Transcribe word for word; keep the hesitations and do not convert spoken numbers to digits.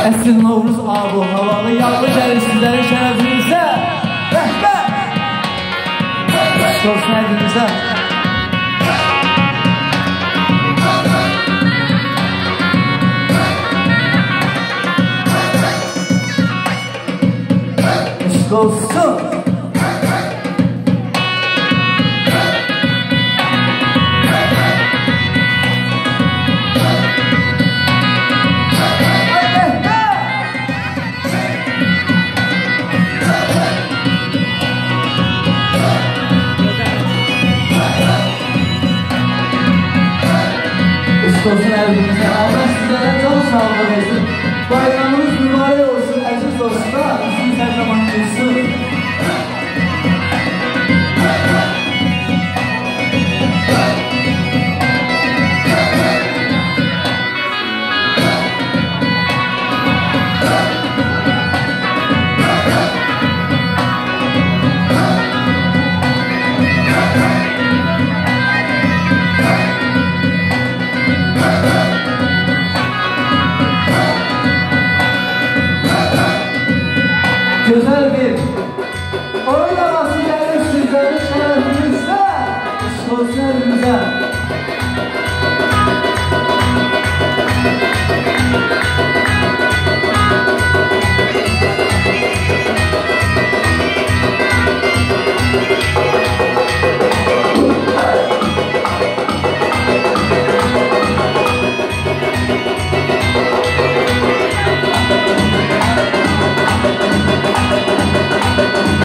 Əsr Novruz abu havalı yağlı gəlir sizlərin şərəfinizə. Rəhbət! Olsun əlinizə. Eşq olsun. Olsun əlinizə, Allah sizlərə can sağlığı versin. Bayramınız mübarək olsun, əziz dostlar, sizin hər zaman gülsün. Güzel bir oyun havası gelir sizlerin şerəfinizə. Eşq olsun əlinizə.